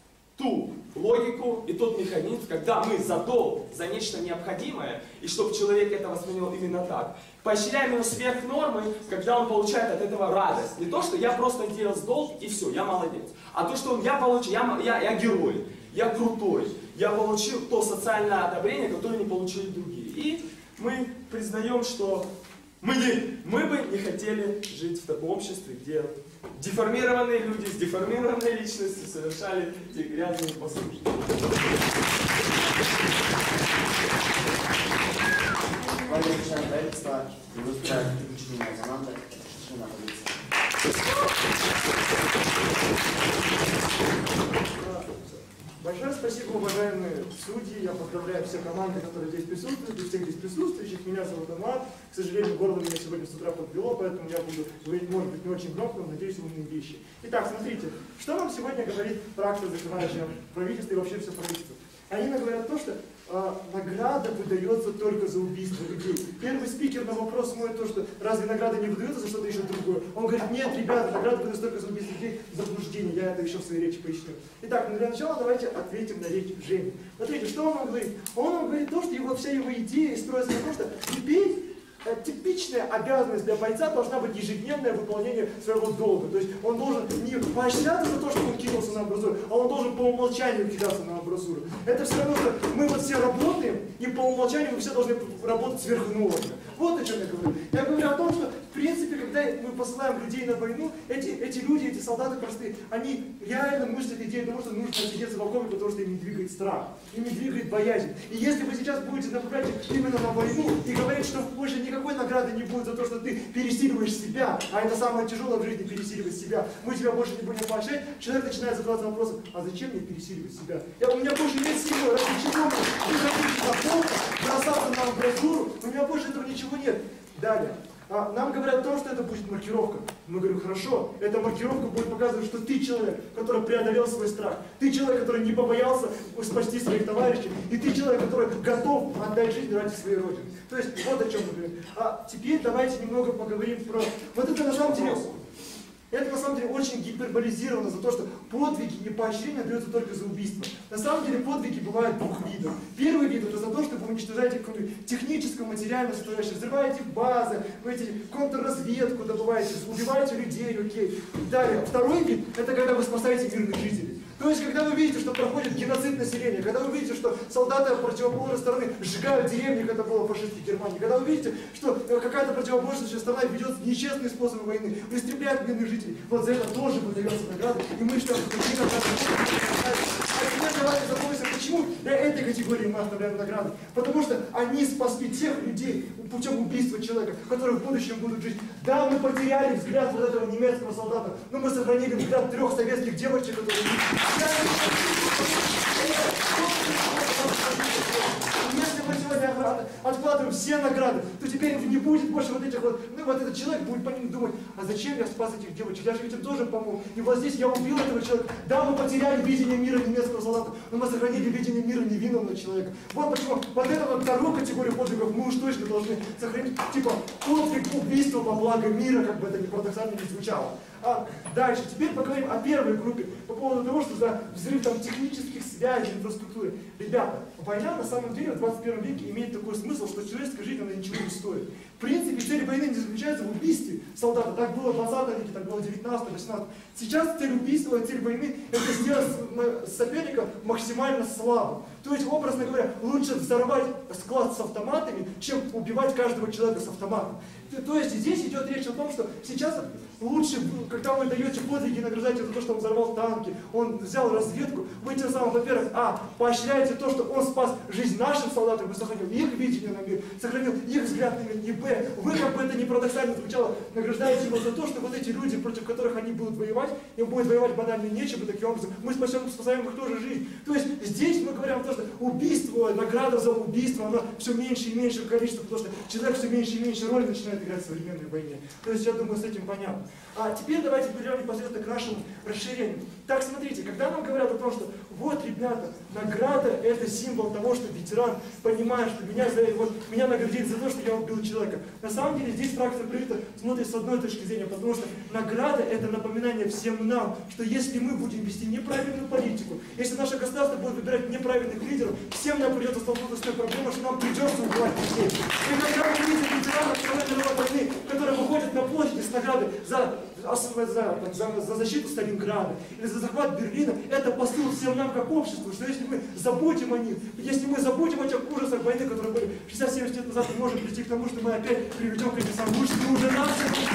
ту логику и тот механизм, когда мы за долг, за нечто необходимое, и чтобы человек это воспринял именно так, поощряем его сверх нормы, когда он получает от этого радость. Не то, что я просто делал долг и все, я молодец. А то, что он, я получил, я, я, я герой, я крутой, я получил то социальное одобрение, которое не получили другие. И мы признаем, что мы, не, мы бы не хотели жить в таком обществе, где деформированные люди с деформированной личностью совершали эти грязные поступки. Главный член правительства и выступает исключительно резонанта, члена полиции. Большое спасибо, уважаемые судьи. Я поздравляю все команды, которые здесь присутствуют, и всех здесь присутствующих. Меня зовут Амар. К сожалению, горло меня сегодня с утра подвело, поэтому я буду говорить, может быть, не очень громко, но надеюсь, умные вещи. Итак, смотрите, что нам сегодня говорит фракция закрывающая правительства и вообще все правительство? Они нам говорят то, что э, награда выдается только за убийство людей. Первый спикер на вопрос мой то, что разве награда не выдается за что-то еще другое? Он говорит, нет, ребята, награда выдается только за убийство людей, заблуждение. Я это еще в своей речи поясню. Итак, ну для начала давайте ответим на речь Жени. Смотрите, что он нам говорит? Он нам говорит то, что его, вся его идея строится на том, что теперь типичная обязанность для бойца должна быть ежедневное выполнение своего долга. То есть он должен не поощряться за то, что он кинулся на амбразуру, а он должен по умолчанию кидаться на амбразуру. Это все равно, что мы вот все работаем, и по умолчанию мы все должны работать сверх нормы. Вот о чем я говорю. Я говорю о том, что В принципе, когда мы посылаем людей на войну, эти, эти люди, эти солдаты простые, они реально мыслят идею того, что нужно отсидеться в окопе, потому что им не двигает страх, им не двигает боязнь. И если вы сейчас будете направлять их именно на войну и говорить, что больше никакой награды не будет за то, что ты пересиливаешь себя, а это самое тяжелое в жизни, пересиливать себя, мы тебя больше не будем поощрять, человек начинает задаваться вопросом, а зачем мне пересиливать себя? Я, у меня больше нет силы, ради чего мне выходить на пол, бросаться на амбразуру, у меня больше этого ничего нет. Далее. А нам говорят о том, что это будет маркировка. Мы говорим, хорошо, эта маркировка будет показывать, что ты человек, который преодолел свой страх. Ты человек, который не побоялся спасти своих товарищей. И ты человек, который готов отдать жизнь ради своей родины. То есть, вот о чем мы говорим. А теперь давайте немного поговорим про... Вот это на самом деле... Это на самом деле очень гиперболизировано за то, что подвиги и поощрения даются только за убийство. На самом деле подвиги бывают двух видов. Первый вид это за то, что вы уничтожаете какую-нибудь техническую, материальную составляющую, взрываете базы, вы эти контрразведку добываете, убиваете людей, окей. Далее, второй вид это когда вы спасаете мирных жителей. То есть, когда вы видите, что проходит геноцид населения, когда вы видите, что солдаты противоположной стороны сжигают деревни, как это было в фашистской Германии, когда вы видите, что какая-то противоположная сторона ведет нечестные способы войны, истребляет мирных жителей, вот за это тоже выдается награда, и мы считаем, что такие награды. А теперь давайте задумаемся, почему для этой категории мы оставляем награды. Потому что они спасли тех людей путем убийства человека, которые в будущем будут жить. Да, мы потеряли взгляд вот этого немецкого солдата, но мы сохранили взгляд трех советских девочек, которые... Если мы сегодня откладываем все награды, то теперь не будет больше вот этих вот, ну вот этот человек будет по ним думать, а зачем я спас этих девочек, я же ведь им тоже помог. И вот здесь я убил этого человека. Да, мы потеряли видение мира немецкого солдата, но мы сохранили видение мира невинного человека. Вот почему вот эту вот вторую категорию подвигов мы уж точно должны сохранить, типа подвиг убийства во благо мира, как бы это ни парадоксально не звучало. А дальше, теперь поговорим о первой группе, по поводу того, что за взрыв там, технических связей, инфраструктуры. Ребята, война на самом деле в двадцать первом веке имеет такой смысл, что человеческая жизнь, она ничего не стоит. В принципе, цель войны не заключается в убийстве солдата. Так было в двадцатом веке, так было в девятнадцатом, восемнадцатом. Сейчас цель убийства, цель войны – это сделать соперника максимально слабым. То есть, образно говоря, лучше взорвать склад с автоматами, чем убивать каждого человека с автоматом. То есть здесь идет речь о том, что сейчас лучше, когда вы даете подвиги и награждаете за то, что он взорвал танки, он взял разведку, вы тем самым, во-первых, а, поощряете то, что он спас жизнь нашим солдатам, вы сохранил их видение на мир, сохранил их взгляд на мир, и б, вы, как бы это ни парадоксально звучало, награждаете его за то, что вот эти люди, против которых они будут воевать, им будет воевать банально нечем, и таким образом мы спасем, спасаем их тоже жизнь. То есть здесь мы говорим о том, что убийство, награда за убийство, она все меньше и меньше количество, потому что человек все меньше и меньше роли начинает играть в современной войне. То есть я думаю, с этим понятно. А теперь давайте перейдем непосредственно к нашему расширению. Так, смотрите, когда нам говорят о том, что вот, ребята, награда – это символ того, что ветеран понимает, что меня, вот, меня наградили за то, что я убил человека. На самом деле здесь фракция Привита смотрит с одной точки зрения, потому что награда – это напоминание всем нам, что если мы будем вести неправильную политику, если наше государство будет выбирать неправильных лидеров, всем нам придется столкнуться с той проблемой, что нам придется убивать людей. И когда мы видим ветеранов Второй мировой войны, которые выходят на площади с наградой за, за, за, за защиту Сталинграда или за захват Берлина, это посыл всем нам как обществу, что если мы забудем о них, если мы забудем о тех ужасах войны, которые были шестьдесят-семьдесят лет назад, мы можем прийти к тому, что мы опять приведем к этим самым лучшим, и уже нас.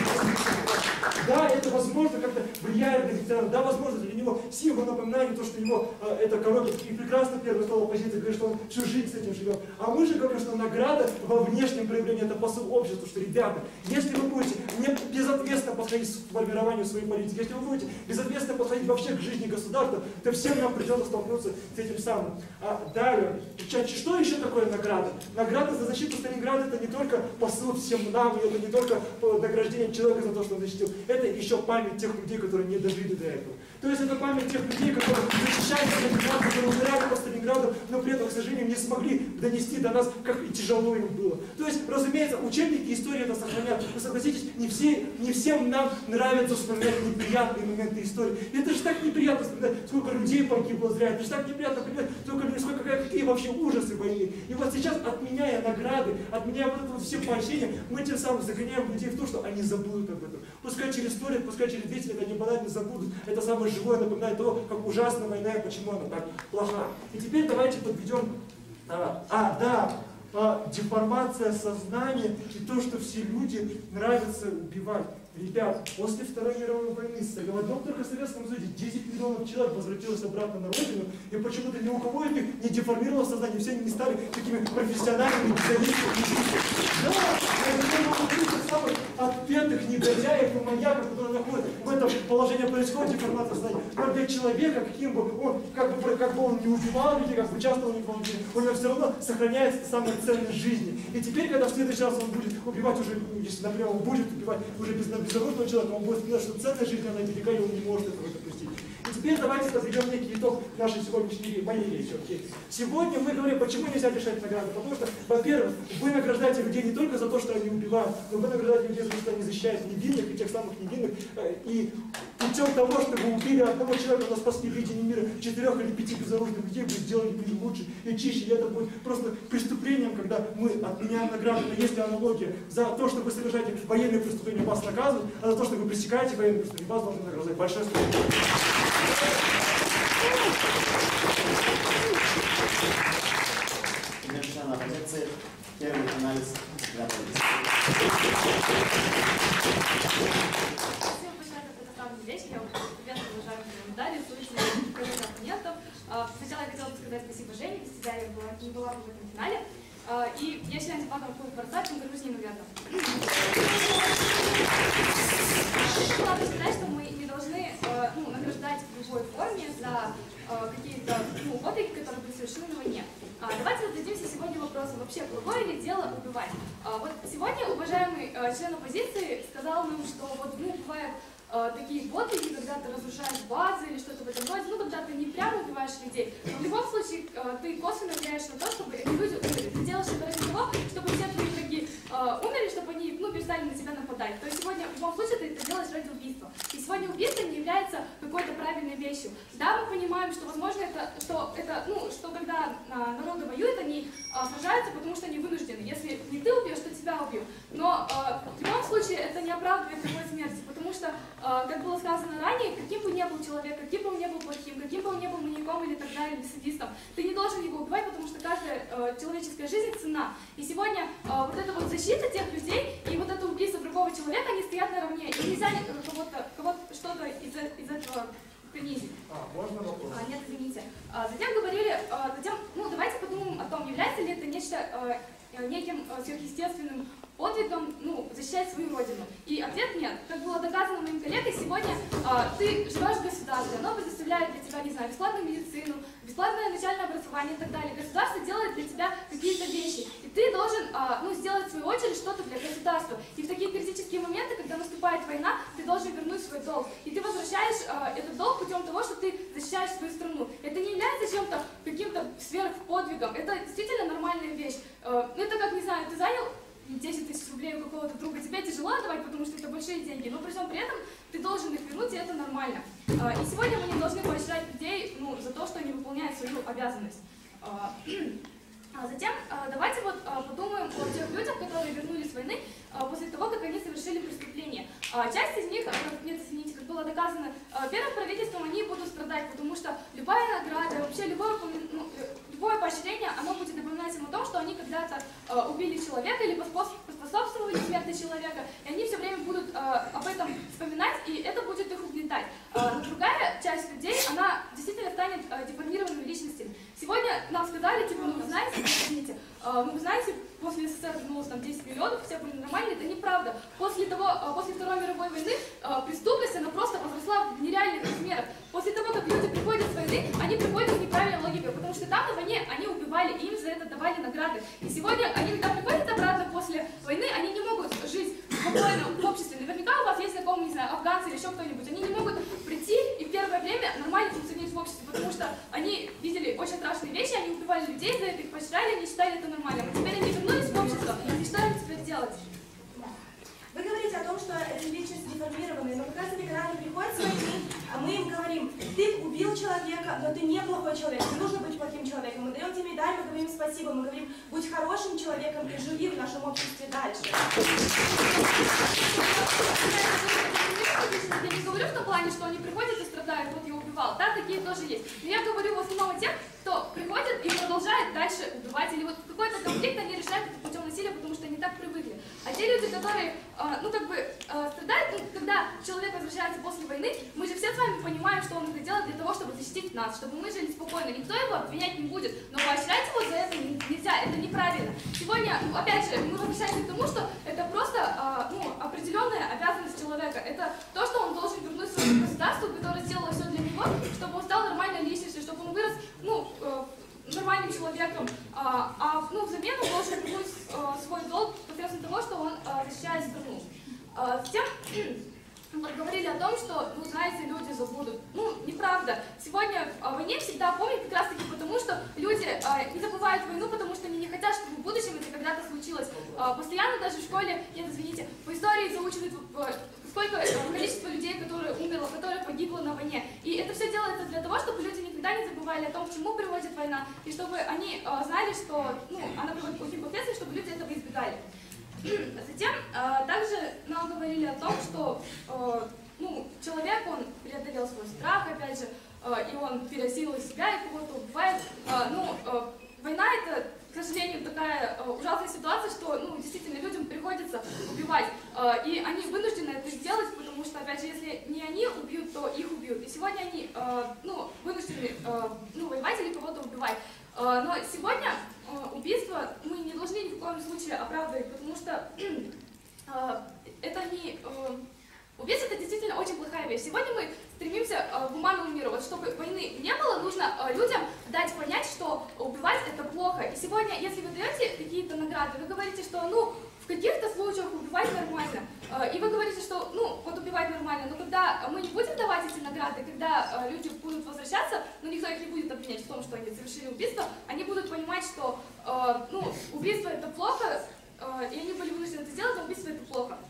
Да, это возможно как-то влияет на ветерана, да, возможно для него символ напоминания, то, что его э, это коробит. И прекрасно первый слово оппозиции говорит, что он всю жизнь с этим живет. А мы же говорим, что награда во внешнем проявлении это посыл обществу, что, ребята, если вы будете не безответственно подходить к формированию своей политики, если вы будете безответственно подходить вообще к жизни государства, то всем нам придется столкнуться с этим самым. А далее, что еще такое награда? Награда за защиту Сталинграда это не только посыл всем нам, это не только награждение человека за то, что он защитил. Это еще память тех людей, которые не дожили до этого. То есть это память тех людей, которые защищали Сталинград, которые умирали по Сталинграду, но при этом, к сожалению, не смогли донести до нас, как и тяжело им было. То есть, разумеется, учебники истории это сохранят. Вы согласитесь, не, все, не всем нам нравится вспоминать неприятные моменты истории. И это же так неприятно вспоминать, сколько людей погибло зря. Это же так неприятно понимать, сколько, сколько, какие вообще ужасы войны. И вот сейчас, отменяя награды, отменяя вот это вот все поощрения, мы тем самым загоняем людей в то, что они забудут об этом. Пускай через сто лет, пускай через десять лет они банально забудут. Это самое живое напоминает того, как ужасна война и почему она так плоха. И теперь давайте подведем... А, а да, а, деформация сознания и то, что все люди нравятся убивать. Ребят, после Второй мировой войны в одном только Советском Союзе десять миллионов человек возвратилось обратно на родину, и почему-то ни у кого это не деформировало сознание, все они не стали такими профессиональными специалистами. Да, это самых отпетых негодяев и маньяков, которые находятся в этом положении, происходит деформация сознания. Но для человека, каким бы он, как бы, как бы он не убивал людей, как бы часто он не убивал людей, у него все равно сохраняется самая ценность жизни. И теперь, когда в следующий раз он будет убивать уже, если, например, он будет убивать уже без безоружного человека, он будет сказать, что ценность жизни, она велика, и он не может этого допустить. И теперь давайте подведем некий итог нашей сегодняшней моей речи. Okay? Сегодня мы говорим, почему нельзя лишать награды. Потому что, во-первых, вы награждаете людей не только за то, что они убивают, но вы награждаете людей за то, что они защищают невинных и тех самых невинных. И путем того, что вы убили одного человека, но спасли видение мира четырех или пяти безоружных людей, вы сделали мир лучше и чище. И это будет просто преступлением, когда мы отменяем награды. Но есть аналогия. За то, что вы совершаете военные преступления, вас наказывают, а за то, что вы пресекаете военные преступления, вас должны награждать. Большое спасибо. Завершена позиция. Первый анализ для позиции. Спасибо большое, это правда вещь. Я приветствую уважаемые комментарии, слышали коллег оппонентов. Сначала я хотела бы сказать спасибо Жене, без тебя я была, не была бы в этом финале. И я считаю дебатом какую бросать, но горжусь неимоверно. Надо сказать, что мы не должны ну, награждать в любой форме за какие-то ну, подвиги, которые были совершены на войне. А, давайте зададимся сегодня вопросом, вообще благое ли дело убивать? А, вот сегодня уважаемый а, член оппозиции сказал нам, что вот ну, бывают а, такие подвиги, когда ты разрушаешь базы или что-то в этом роде, ну когда ты не прямо убиваешь людей, но в любом случае а, ты косвенно влияешь на то, чтобы эти люди умерли. Ты делаешь это ради того, чтобы все твои враги а, умерли, чтобы они ну, перестали на тебя нападать. То есть сегодня в любом случае ты это делаешь ради убийства. И сегодня убийство не является какой-то правильной вещью. Да, мы понимаем, что возможно это, что это, ну, что когда а, народы воюют, они а, сражаются, потому что они вынуждены. Если не ты убьешь, то тебя убьют. Но а, в любом случае это не оправдывает любой смерти, потому что, а, как было сказано ранее, каким бы ни был человек, каким бы он ни был плохим, каким бы он ни был маньяком или так далее, или садистом, ты не должен его убивать, потому что каждая а, человеческая жизнь ценна. И сегодня а, вот эта вот защита тех людей и вот это убийство другого человека, они стоят наравне. И нельзя кого-то, кого-то что-то из, из этого принизить. А, можно вопрос? А, нет, извините. А, затем говорили, а, затем, ну давайте подумаем о том, является ли это нечто а, неким а, сверхъестественным подвигом, ну, защищать свою родину. И ответ нет. Как было доказано моим коллегой, сегодня а, ты живешь в государстве, оно предоставляет для тебя, не знаю, бесплатную медицину, бесплатное начальное образование и так далее. Государство делает для тебя какие-то вещи. И ты должен, а, ну, сделать в свою очередь что-то для государства. И в такие критические моменты, когда наступает война, ты должен вернуть свой долг. И ты возвращаешь а, этот долг путем того, что ты защищаешь свою страну. Это не является чем-то, каким-то сверхподвигом. Это действительно нормальная вещь. А, ну, это как, не знаю, ты занял десять тысяч рублей у какого-то друга, тебе тяжело отдавать, потому что это большие деньги, но при всем при этом ты должен их вернуть, и это нормально. И сегодня мы не должны поощрять людей ну, за то, что они выполняют свою обязанность. А затем давайте вот подумаем о тех людях, которые вернулись с войны после того, как они совершили преступление. Часть из них, нет, извините, как было доказано первым правительством, они будут страдать, потому что любая награда, вообще любое, ну, любое поощрение, оно будет напоминать им о том, что они когда-то убили человека или поспособствовали смерти человека, и они все время будут об этом вспоминать, и это будет их угнетать. Но другая часть людей, она действительно станет деформированными личностями. Сегодня нам сказали, типа, ну вы знаете, извините, ну вы знаете, после СССР вернулось там десять миллионов, все были нормальные, это неправда. После того, после Второй мировой войны преступность, она просто возросла в нереальных размерах. После того, как люди приходят с войны, они приходят с неправильной логикой, потому что там на войне они убивали, им за это давали награды. И сегодня они, когда приходят обратно после войны, они не могут жить спокойно в обществе. Наверняка у вас есть знакомые, не знаю, афганцы или еще кто-нибудь, они не могут прийти и в первое время нормально функционировать в обществе, потому что они видели очень страшные вещи, они убивали людей за это, их поощряли, они считали это нормальным. А теперь они вернулись в общество, и что им теперь делать? Вы говорите о том, что эти личности деформированные, но как раз таки, когда они приходят с войны, а мы им говорим, ты убил человека, но ты не плохой человек, не нужно быть плохим человеком. Мы даем тебе медаль, мы говорим спасибо, мы говорим, будь хорошим человеком и живи в нашем обществе дальше. Я не говорю в том плане, что они приходят и страдают, вот я убивал, да, такие тоже есть. Но я говорю в основном о тех, кто приходит и продолжает дальше убивать, или вот какой-то конфликт, они решают это путем насилия, потому что они так привыкли. А те люди, которые, э, ну, как бы, э, страдают, ну, когда человек возвращается после войны, мы же все с вами понимаем, что он это делает для того, чтобы защитить нас, чтобы мы жили спокойно. Никто его обвинять не будет, но поощрять его за это нельзя, это неправильно. Сегодня, ну, опять же, мы возвращаемся к тому, что это просто, э, ну, определенная обязанность человека. Это то, что он должен вернуть своему государству, которое сделало все для него, чтобы он стал нормальной личностью, чтобы он вырос, ну, э, нормальным человеком, а, а ну, взамен он должен вернуть а, свой долг посредством того, что он а, защищает страну. А, затем вот говорили о том, что, ну, знаете, люди забудут. Ну, неправда. Сегодня о войне всегда помнят как раз таки потому, что люди а, не забывают войну, потому что они не хотят, чтобы в будущем это когда-то случилось. А, постоянно даже в школе, нет, извините, по истории заучивают сколько количество людей, которые умерло, которые погибло на войне. И это все делается для того, чтобы люди никогда не забывали о том, к чему приводит война, и чтобы они э, знали, что, ну, она приводит к плохим последствиям, чтобы люди этого избегали. Затем э, также нам говорили о том, что э, ну, человек, он преодолел свой страх, опять же, э, и он пересилил себя и кого-то убивает. Э, ну, э, война — это, к сожалению, такая э, ужасная ситуация, что, ну, действительно людям приходится убивать. Э, и они вынуждены это сделать, потому что, опять же, если не они убьют, то их убьют. И сегодня они, э, ну, вынуждены э, ну, воевать или кого-то убивать. Э, но сегодня э, убийство мы не должны ни в коем случае оправдывать, потому что э, это не... Э, убийство — это действительно очень плохая вещь. Сегодня мы стремимся э, к гуманному миру. Вот чтобы войны не было, нужно э, людям дать понять, что убивать — это плохо. И сегодня, если вы даете какие-то награды, вы говорите, что, ну, в каких-то случаях убивать нормально. Э, и вы говорите, что, ну, вот убивать нормально. Но когда мы не будем давать эти награды, когда э, люди будут возвращаться, но никто их не будет обвинять в том, что они совершили убийство, они будут понимать, что, э, ну, убийство — это плохо, э, и они были вынуждены это сделать, но убийство — это плохо.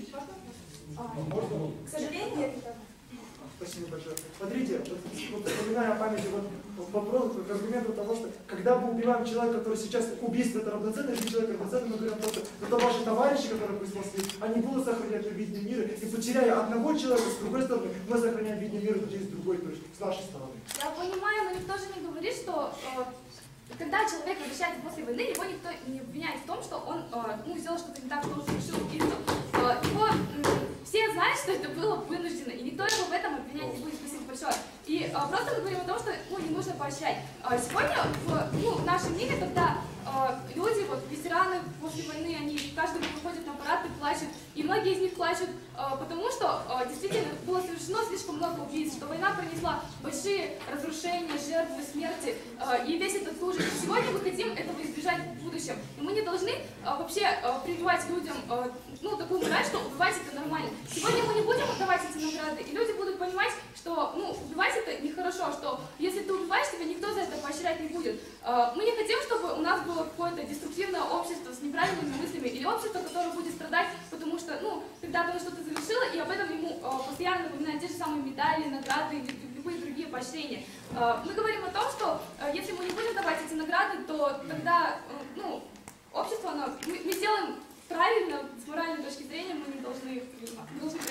Можно? К сожалению, Спасибо большое. Смотрите, вот, вот вспоминая о памяти, вот, вот вопрос, как аргумент того, что когда мы убиваем человека, который сейчас убийство это равноценно, если человек равноценный, мы говорим просто, это ваши товарищи, которые прислали, они будут сохранять видение мира, и потеряя одного человека, с другой стороны, мы сохраняем видение мира через другой, то есть с нашей стороны. Я понимаю, но никто же не говорит, что э, когда человек возвращается после войны, его никто не обвиняет в том, что он э, ну, сделал что-то не так, что он совершил убийство. Э, его э, все знают, что это было вынуждено, и никто его в этом обвинять не будет. Спасибо большое. И э, просто мы говорим о том, что, ну, не нужно поощрять. Э, сегодня в, ну, в нашем мире, когда э, люди, вот, ветераны после войны, они каждый год выходят на парад и плачут, и многие из них плачут, э, потому что э, действительно было совершено слишком много убийств, что война принесла большие разрушения, жертвы, смерти, э, и весь этот ужас. И сегодня мы хотим этого избежать в будущем. И мы не должны э, вообще э, прививать людям э, ну, такую мораль, что убивать это нормально. Сегодня мы не будем отдавать эти награды, и люди будут понимать, что, ну, убивать это нехорошо, что если ты убиваешь, тебя никто за это поощрять не будет. Э, мы не хотим, чтобы у нас было какое-то деструктивное общество с неправильными мыслями, или общество, которое будет страдать, потому что, ну, когда-то оно что-то совершило, и об этом ему э, постоянно напоминают те же самые медали, награды и любые другие поощрения. Э, мы говорим о том, что э, если мы не будем давать эти награды, то тогда, э, ну, общество, оно, мы, мы сделаем правильно, с моральной точки зрения, мы не должны их принимать. Мы должны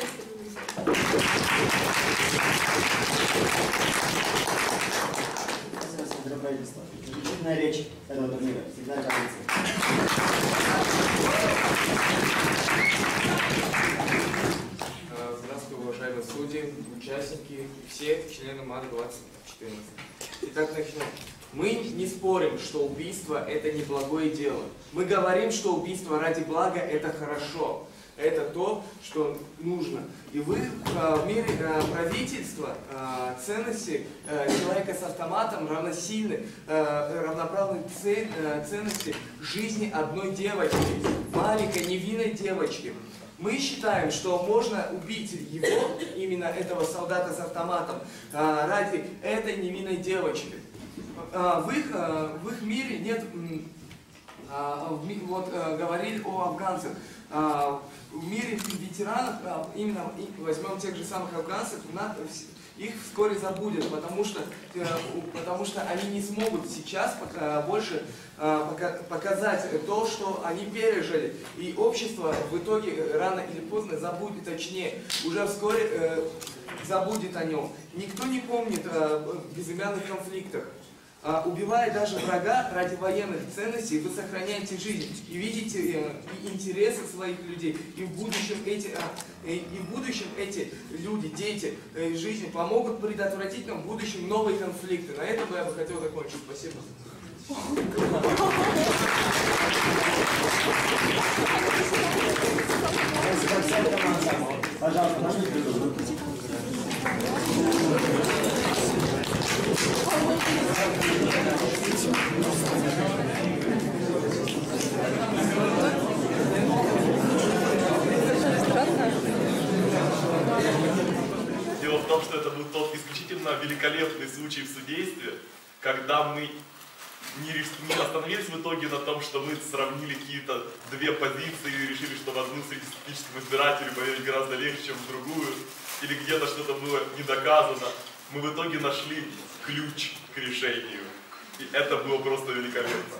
Спасибо, правительство. Заключительная речь этого турнира. Секретарь коалиции. Здравствуйте, уважаемые судьи, участники, все члены МАД двадцать четырнадцать. Итак, начнем. Мы не спорим, что убийство – это не благое дело. Мы говорим, что убийство ради блага – это хорошо. Это то, что нужно. И вы в мире правительства ценности человека с автоматом равносильны равноправной ценности жизни одной девочки, маленькой невинной девочки. Мы считаем, что можно убить его, именно этого солдата с автоматом, ради этой невинной девочки. В их, в их мире нет, вот говорили о афганцах, в мире ветеранов, именно возьмем тех же самых афганцев, их вскоре забудет, потому что, потому что они не смогут сейчас пока больше показать то, что они пережили. И общество в итоге рано или поздно забудет, точнее, уже вскоре забудет о нем. Никто не помнит о безымянных конфликтах. А, убивая даже врага ради военных ценностей, вы сохраняете жизнь и видите э, и интересы своих людей. И в будущем эти, э, и в будущем эти люди, дети, э, жизни помогут предотвратить нам в будущем новые конфликты. На этом я бы хотел закончить. Спасибо. Пожалуйста, можете придумать? Дело в том, что это был тот исключительно великолепный случай в судействе, когда мы не, не остановились в итоге на том, что мы сравнили какие-то две позиции и решили, что в одну среднестатистическому избирателю поверить гораздо легче, чем в другую, или где-то что-то было не доказано. Мы в итоге нашли ключ к решению. И это было просто великолепно.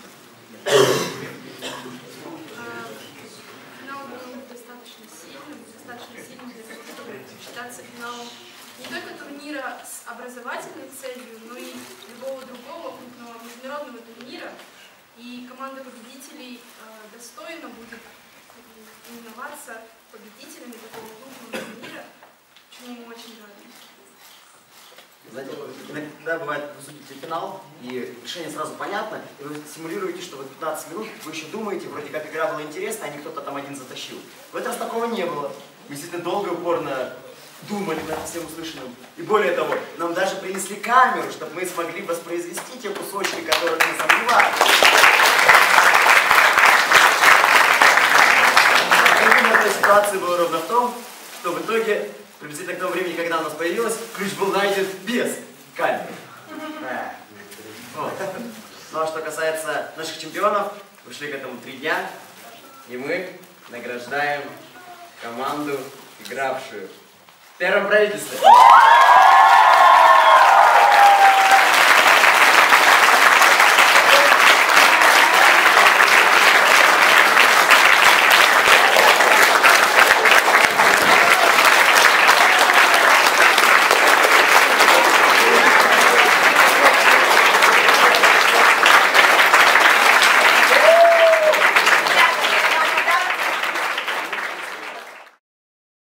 Финал был достаточно сильным, достаточно сильным для того, чтобы считаться финалом не только турнира с образовательной целью, но и любого другого крупного международного турнира. И команда победителей э, достойно будет именоваться победителями такого крупного турнира, чему мы очень рады. Знаете, иногда бывает, вы судите финал, и решение сразу понятно, и вы симулируете, что вот пятнадцать минут вы еще думаете, вроде как игра была интересная, а не кто-то там один затащил. В этот раз такого не было. Мы действительно долго и упорно думали над всем услышанным. И более того, нам даже принесли камеру, чтобы мы смогли воспроизвести те кусочки, которые мы сомневались. Именно эта ситуация была ровно в том, что в итоге, приблизительно к тому времени, когда у нас появилась, ключ был найден без камеры. Да. Вот. Ну а что касается наших чемпионов, вышли к этому три дня, и мы награждаем команду, игравшую в первом правительстве.